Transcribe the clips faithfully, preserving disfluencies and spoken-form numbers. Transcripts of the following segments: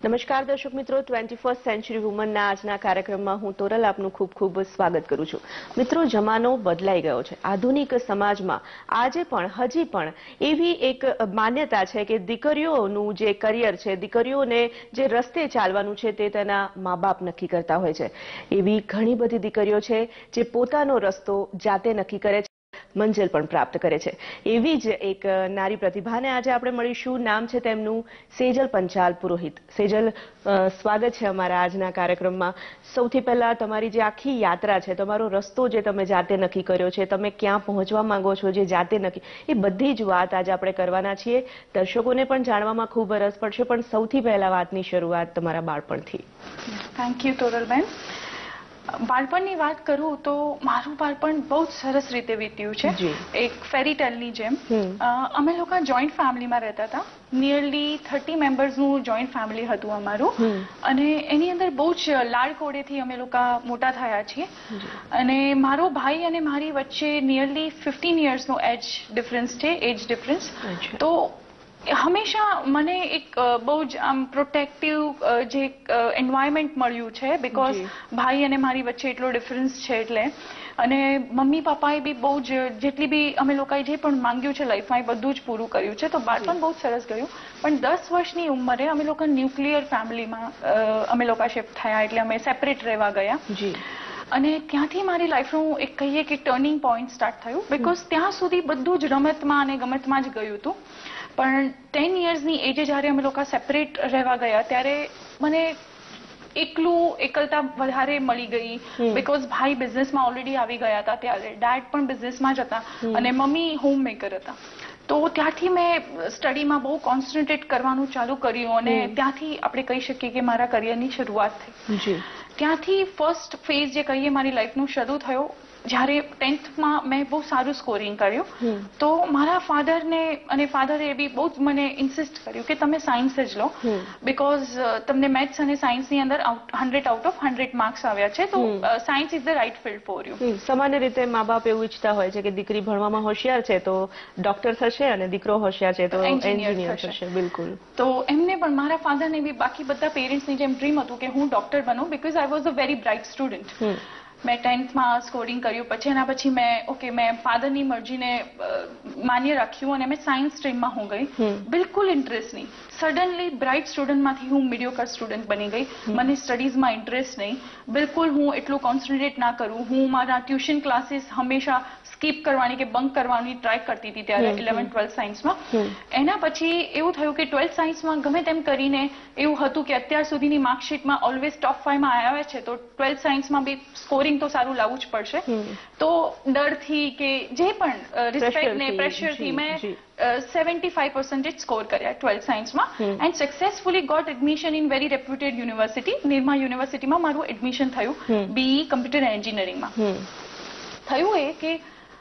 નમસ્કાર દર્શક મિત્રો, ટ્વેન્ટી ફર્સ્ટ સેન્ચુરી વુમનના આજના કાર્યક્રમમાં હું તોરલ આપનું ખૂબ ખૂબ સ્વાગત કરું છું। મિત્રો, જમાનો બદલાઈ ગયો છે। આધુનિક સમાજમાં આજે પણ હજી પણ એવી એક માન્યતા છે કે દીકરીઓનું જે કરિયર છે, દીકરીઓને જે રસ્તે ચાલવાનું છે તે તેના મા બાપ નક્કી કરતા હોય છે। એવી ઘણી બધી દીકરીઓ છે જે પોતાનો રસ્તો જાતે નક્કી કરે છે, મંજિલ પણ પ્રાપ્ત કરે છે। એવી જ એક નારી પ્રતિભાને આજે આપણે મળીશું। નામ છે તેમનું સેજલ પંચાલ પુરોહિત। સેજલ, સ્વાગત છે અમારા આજના કાર્યક્રમમાં। સૌથી પહેલા તમારી જે આખી યાત્રા છે, તમારો રસ્તો જે તમે જાતે નક્કી કર્યો છે, તમે ક્યાં પહોંચવા માંગો છો જે જાતે નક્કી, એ બધી જ વાત આજે આપણે કરવાના છીએ। દર્શકોને પણ જાણવામાં ખૂબ રસ પડશે, પણ સૌથી પહેલા વાતની શરૂઆત તમારા બાળપણથી। થેન્ક યુ તોરલબેન। બાળપણની વાત કરું તો મારું બાળપણ બહુ જ સરસ રીતે વીત્યું છે, એક ફેરી ટેલની જેમ। અમે લોકો જોઈન્ટ ફેમિલીમાં રહેતા હતા। નિયરલી થર્ટી મેમ્બર્સનું જોઈન્ટ ફેમિલી હતું અમારું, અને એની અંદર બહુ જ લાડકોડેથી અમે લોકો મોટા થયા છીએ। અને મારો ભાઈ અને મારી વચ્ચે નિયરલી ફિફ્ટીન યર્સનો એજ ડિફરન્સ છે, એજ ડિફરન્સ। તો હંમેશા મને એક બહુ જ આમ પ્રોટેક્ટિવ જે એન્વાયરમેન્ટ મળ્યું છે, બીકોઝ ભાઈ અને મારી વચ્ચે એટલો ડિફરન્સ છે એટલે। અને મમ્મી પપ્પાએ બી બહુ જ જેટલી બી અમે લોકોએ જે પણ માંગ્યું છે લાઈફમાં એ બધું જ પૂરું કર્યું છે, તો બાળપણ બહુ જ સરસ ગયું। પણ દસ વર્ષની ઉંમરે અમે લોકો ન્યુક્લિયર ફેમિલીમાં અમે લોકો શિફ્ટ થયા, એટલે અમે સેપરેટ રહેવા ગયા। અને ત્યાંથી મારી લાઈફનું એક કહીએ કે ટર્નિંગ પોઈન્ટ સ્ટાર્ટ થયું, બીકોઝ ત્યાં સુધી બધું જ રમતમાં અને ગમતમાં જ ગયું હતું। પણ ટેન યર્સની એજે જ્યારે અમે લોકો સેપરેટ રહેવા ગયા ત્યારે મને એકલું એકલતા વધારે મળી ગઈ, બીકોઝ ભાઈ બિઝનેસમાં ઓલરેડી આવી ગયા હતા ત્યારે, ડેડ પણ બિઝનેસમાં જ હતા, અને મમ્મી હોમ મેકર હતા। તો ત્યાંથી મેં સ્ટડીમાં બહુ કોન્સન્ટ્રેટ કરવાનું ચાલુ કર્યું, અને ત્યાંથી આપણે કહી શકીએ કે મારા કરિયરની શરૂઆત થઈ। ત્યાંથી ફર્સ્ટ ફેઝ જે કહીએ મારી લાઈફનું શરૂ થયો જ્યારે ટેન્થમાં મેં બહુ સારું સ્કોરિંગ કર્યું। તો મારા ફાધરને અને ફાધરે બી બહુ જ મને ઇન્સિસ્ટ કર્યું કે તમે સાયન્સ જ લો, બીકોઝ તમને મેથ્સ અને સાયન્સની અંદર hundred out of hundred marks આવ્યા છે, તો science is the right field for you. સામાન્ય રીતે મા બાપ એવું ઈચ્છતા હોય છે કે દીકરી ભણવામાં હોશિયાર છે તો ડોક્ટર થશે, અને દીકરો હોશિયાર છે તો એન્જિનિયર થશે। બિલકુલ। તો એમને પણ, મારા ફાધરને બી બાકી બધા પેરેન્ટ્સની જેમ ડ્રીમ હતું કે હું ડોક્ટર બનું, because I was a very bright student. મેં ટેન્થમાં સ્કોરિંગ કર્યું, પછી એના પછી મેં ઓકે મેં ફાધરની મરજીને માન્ય રાખ્યું અને મેં સાયન્સ સ્ટ્રીમમાં હું ગઈ। બિલકુલ ઇન્ટરેસ્ટ નહીં, સડનલી બ્રાઇટ સ્ટુડન્ટમાંથી હું મીડિયોકર સ્ટુડન્ટ બની ગઈ। મને સ્ટડીઝમાં ઇન્ટરેસ્ટ નહીં, બિલકુલ હું એટલું કોન્સન્ટ્રેટ ના કરું। હું મારા ટ્યુશન ક્લાસીસ હંમેશા સ્કીપ કરવાની કે બંક કરવાની ટ્રાય કરતી હતી ત્યારે ઇલેવન્થ ટ્વેલ્થ સાયન્સમાં। એના પછી એવું થયું કે ટ્વેલ્થ સાયન્સમાં ગમે તેમ કરીને એવું હતું કે અત્યાર સુધીની માર્કશીટમાં ઓલવેઝ ટોપ ફાઈવમાં આવ્યા છે, તો ટ્વેલ્થ સાયન્સમાં બી સ્કોરિંગ તો સારું લાવવું જ પડશે। તો ડરથી કે જે પણ રિસ્પેક્ટ ને પ્રેશરથી મેં સેવન્ટી ફાઈવ પર્સન્ટેજ સ્કોર કર્યા ટ્વેલ્થ સાયન્સમાં, and successfully got admission in very reputed university, Nirma યુનિવર્સિટીમાં મારું એડમિશન થયું બીઈ કમ્પ્યુટર એન્જિનિયરિંગમાં। થયું એ કે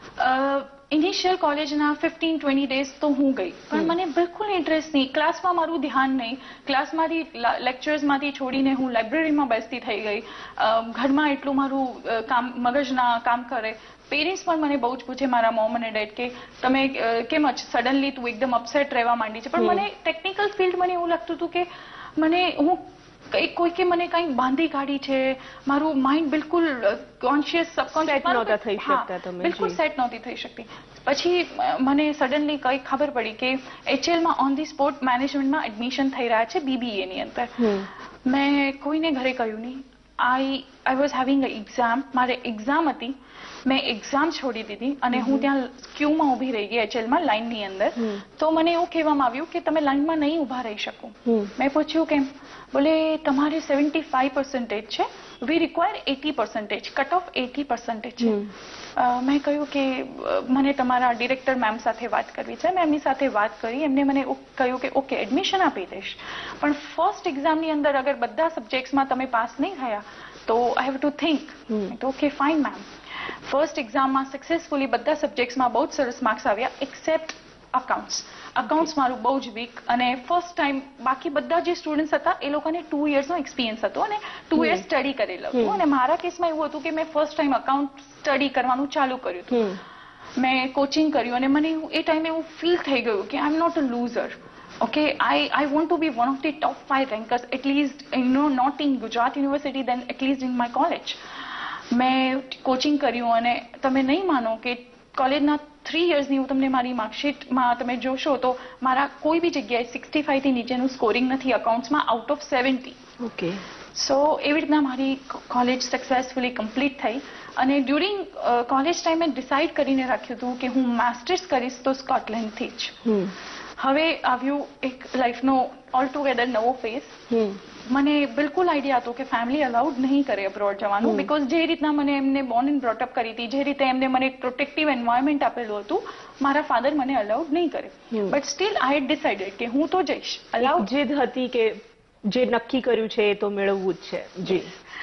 ઇનિશિયલ કોલેજના ફિફ્ટીન ટ્વેન્ટી ડેઝ તો હું ગઈ, પણ મને બિલકુલ ઇન્ટરેસ્ટ નહીં, ક્લાસમાં મારું ધ્યાન નહીં, ક્લાસમાંથી લેક્ચર્સમાંથી છોડીને હું લાઇબ્રેરીમાં બેસતી થઈ ગઈ। ઘરમાં એટલું મારું કામ મગજના કામ કરે। પેરેન્ટ્સ પણ મને બહુ જ પૂછે, મારા મોમ અને ડેડ, કે તમે કેમ જ સડનલી તું એકદમ અપસેટ રહેવા માંડી છે, પણ મને ટેકનિકલ ફિલ્ડ મને એવું લાગતું હતું કે મને હું કંઈક કોઈકે મને કંઈક બાંધી કાઢી છે, મારું માઇન્ડ બિલકુલ કોન્શિયસ સબકોન્શિયસ બિલકુલ સેટ નહોતી થઈ શકતી। પછી મને સડનલી કંઈક ખબર પડી કે એચએલમાં ઓન ધી સ્પોટ મેનેજમેન્ટમાં એડમિશન થઈ રહ્યા છે બીબીએની અંદર। મેં કોઈને ઘરે કહ્યું નહીં, I I was having a exam, મારે એક્ઝામ હતી, મેં એક્ઝામ છોડી દીધી અને હું ત્યાં ક્યુમાં ઊભી રહી ગઈ એચએલમાં લાઇનની અંદર। તો મને એવું કહેવામાં આવ્યું કે તમે લાઇનમાં નહીં ઊભા રહી શકો। મેં પૂછ્યું કેમ? બોલે તમારે સેવન્ટી ફાઈવ પર્સન્ટેજ છે, we require eighty percentage, cut off eighty percentage છે। મેં કહ્યું કે મને તમારા ડિરેક્ટર મેમ સાથે વાત કરવી છે। મેં એમની સાથે વાત કરી, એમને મને કહ્યું કે ઓકે એડમિશન આપી દઈશ, પણ ફર્સ્ટ એક્ઝામની અંદર અગર બધા સબ્જેક્ટ્સમાં તમે પાસ નહીં થયા તો આઈ હેવ ટુ થિંક। તો ઓકે ફાઇન મેમ। ફર્સ્ટ એક્ઝામમાં સક્સેસફુલી બધા સબ્જેક્ટ્સમાં બહુ જ સરસ માર્ક્સ આવ્યા, એક્સેપ્ટ અકાઉન્ટ્સ। અકાઉન્ટ્સ મારું બહુ જ વીક, અને ફર્સ્ટ ટાઈમ બાકી બધા જે સ્ટુડન્ટ્સ હતા એ લોકોને ટુ યર્સનો એક્સપિરિયન્સ હતો અને ટુ યર્સ સ્ટડી કરેલું હતું, અને મારા કેસમાં એવું હતું કે મેં ફર્સ્ટ ટાઈમ અકાઉન્ટ સ્ટડી કરવાનું ચાલુ કર્યું હતું। મેં કોચિંગ કર્યું અને મને એ ટાઈમે એવું ફીલ થઈ ગયું કે I am not a loser, Okay, I, I want to be one of the top five rankers, at least, you know, not in Gujarat University, then at least in my college. મેં coaching કર્યું અને તમે નહીં માનો કે કોલેજના three યર્સની હું તમને મારી માર્કશીટમાં તમે જોશો તો મારા કોઈ બી જગ્યાએ સિક્સટી ફાઈવથી નીચેનું સ્કોરિંગ નથી અકાઉન્ટ્સમાં out of seventy. Okay. So એવી રીતના મારી કોલેજ સક્સેસફુલી કમ્પ્લીટ થઈ અને ડ્યુરિંગ કોલેજ ટાઈમે ડિસાઇડ કરીને રાખ્યું હતું કે હું માસ્ટર્સ કરીશ તો સ્કોટલેન્ડથી જ. હવે આવ્યું એક લાઈફનો ઓલ ટુગેધર નવો ફેઝ. મને બિલકુલ આઈડિયા હતો કે ફેમિલી અલાઉડ નહીં કરે અબ્રોડ જવાનું, બીકોઝ જે રીતના મને એમને બોર્ન એન્ડ બ્રોટઅપ કરી હતી, જે રીતે એમને મને એક પ્રોટેક્ટિવ એન્વાયરમેન્ટ આપેલું હતું, મારા ફાધર મને અલાઉડ નહીં કરે. But still I had decided કે હું તો જઈશ. અલાઉડ જીદ હતી કે જે નક્કી કર્યું છે એ તો મેળવવું જ છે. જી.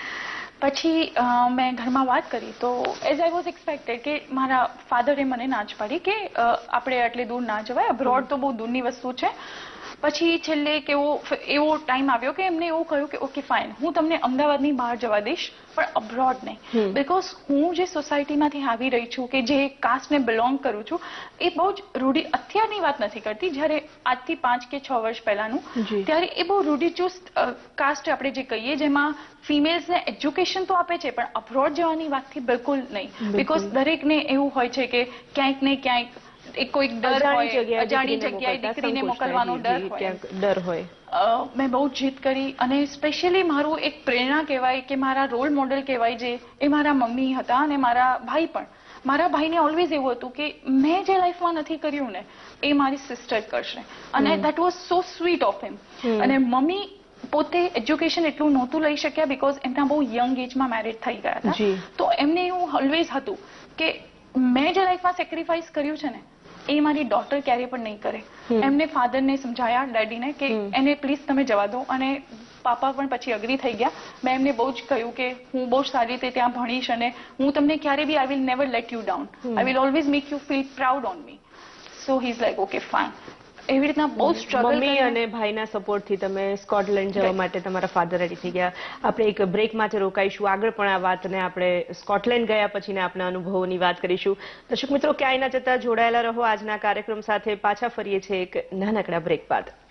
પછી મેં ઘરમાં વાત કરી તો એઝ આઈ વોઝ એક્સપેક્ટેડ કે મારા ફાધરે મને ના જ પાડી કે આપણે આટલે દૂર ના જવાય, અબ્રોડ તો બહુ દૂરની વસ્તુ છે. પછી છેલ્લે કેવો એવો ટાઈમ આવ્યો કે એમને એવું કહ્યું કે ઓકે ફાઇન, હું તમને અમદાવાદની બહાર જવા દઈશ પણ અબ્રોડ નહીં, બીકોઝ હું જે સોસાયટીમાંથી આવી રહી છું કે જે કાસ્ટને બિલોંગ કરું છું એ બહુ જ રૂઢિ, અત્યારની વાત નથી કરતી, જ્યારે આજથી પાંચ કે છ વર્ષ પહેલાનું, ત્યારે એ બહુ રૂઢિચુસ્ત કાસ્ટ આપણે જે કહીએ જેમાં ફિમેલ્સને એજ્યુકેશન તો આપે છે પણ અબ્રોડ જવાની વાતથી બિલકુલ નહીં, બીકોઝ દરેકને એવું હોય છે કે ક્યાંક ને ક્યાંક એક કોઈક ડર હોય, અજાણી જગ્યાએ દીકરીને મોકલવાનો ડર હોય. મેં બહુ જીદ કરી અને સ્પેશિયલી મારું એક પ્રેરણા કહેવાય કે મારા રોલ મોડેલ કહેવાય જે એ મારા મમ્મી હતા અને મારા ભાઈ પણ. મારા ભાઈને ઓલવેઝ એવું હતું કે મેં જે લાઈફમાં નથી કર્યું ને એ મારી સિસ્ટર કરશે, અને that was so sweet of him. અને મમ્મી પોતે એજ્યુકેશન એટલું નહોતું લઈ શક્યા બીકોઝ એમના બહુ યંગ એજમાં મેરેજ થઈ ગયા હતા, તો એમને એવું ઓલવેઝ હતું કે મેં જે લાઈફમાં સેક્રિફાઈસ કર્યું છે ને એ મારી ડોટર ક્યારેય પણ નહીં કરે. એમને ફાધરને સમજાયા, ડેડીને, કે એને પ્લીઝ તમે જવા દો, અને પાપા પણ પછી અગ્રી થઈ ગયા. મેં એમને બહુ જ કહ્યું કે હું બહુ સારી રીતે ત્યાં ભણીશ અને હું તમને ક્યારે બી I will never let you down, I will always make you feel proud on me. So he is like okay fine. એવી રીતના બહુ સ્ટ્રગલ. મમ્મી અને ભાઈના સપોર્ટથી તમે સ્કોટલેન્ડ જવા માટે તમારા ફાધર રેડી થઈ ગયા. આપણે એક બ્રેક માટે રોકાઈશું, આગળ પણ આ વાતને આપણે સ્કોટલેન્ડ ગયા પછીના આપના અનુભવોની વાત કરીશું. દર્શક મિત્રો, ક્યાંય ના જતા જોડાયેલા રહો આજના કાર્યક્રમ સાથે. પાછા ફરીએ છીએ એક નાનકડા બ્રેક બાદ.